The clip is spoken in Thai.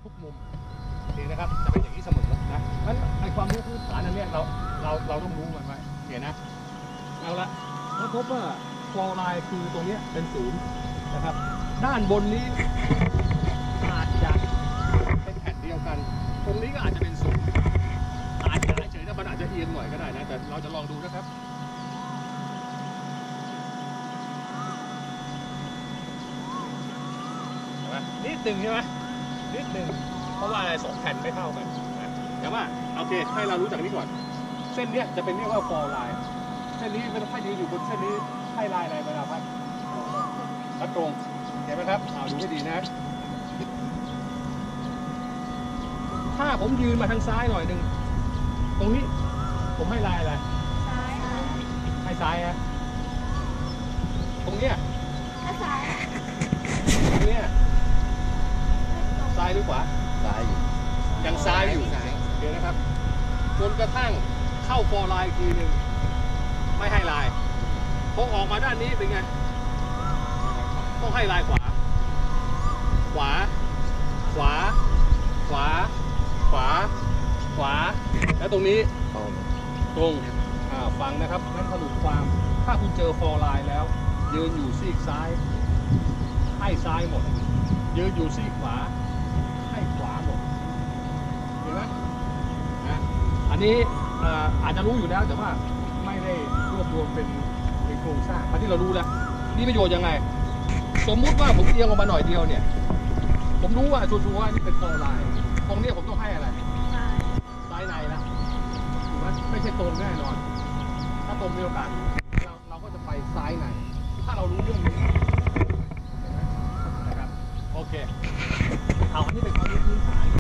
ทุกมุมโอเคนะครับจะเป็นอย่างนี้เสมอนะงั้นในความรู้พื้นฐานอันนี้เราต้องรู้มันไว้โอเคนะเอาละแล้วพบว่าฟอร์ไลน์คือตรงนี้เป็นศูนย์นะครับด้านบนนี้อาจจะเป็นแผ่นเดียวกันตรงนี้ก็อาจจะเป็นศูนย์อาจจะเฉยๆนะมันอาจจะเอียงหน่อยก็ได้นะแต่เราจะลองดูนะครับนิดหนึ่งใช่ไหมนิดหนึ่งเพราะว่าอะไรสองแผ่นไม่เท่ากันนะแต่ว่าโอเคให้เรารู้จักนี้ก่อนเส้นนี้จะเป็นเรียกว่าฟอร์ไลน์เส้นนี้ไม่ต้องให้ยืนอยู่บนเส้นนี้ให้ลายอะไรเวลาพัดตรงเห็นไหมครับดูให้ดีนะถ้าผมยืนมาทางซ้ายหน่อยหนึ่งตรงนี้ผมให้ลายอะไรซ้ายให้ซ้ายฮะตรงเนี้ยซ้ายตรงเนี้ยซ้ายหรือขวาซ้ายอยู่ยังซ้ายอยู่เดี๋ยวนะครับจนกระทั่งเข้าฟอร์ไลน์อีกทีหนึ่งไม่ให้ลายพอออกมาด้านนี้เป็นไงต้องให้ลายขวาขวาขวาขวาขวาขวาแล้วตรงนี้ตรงฟังนะครับงั้นสรุปความถ้าคุณเจอฟอร์ไลน์แล้วยืนอยู่ซีกซ้ายให้ซ้ายหมดยืนอยู่ซีกขวาให้ขวาหมดเห็นไหมนะอันนี้อาจจะรู้อยู่แล้วแต่ว่าไม่ได้รวบรวมเป็นโครงสร้างอันที่เรารู้แล้วนี่ประโยชน์ยังไงสมมุติว่าผมเอียงออกมาหน่อยเดียวเนี่ยผมรู้ว่าชัวร์ว่านี่เป็นฟอร์ไลน์ตรงนี้ผมต้องให้อะไรซ้ายในนะถูกไหมไม่ใช่ตรงแน่นอนถ้าตรงมีโอกาสเราก็จะไปซ้ายในถ้าเรารู้เรื่องนี้นะครับโอเคเอาอันนี้เป็นความรู้พื้นฐาน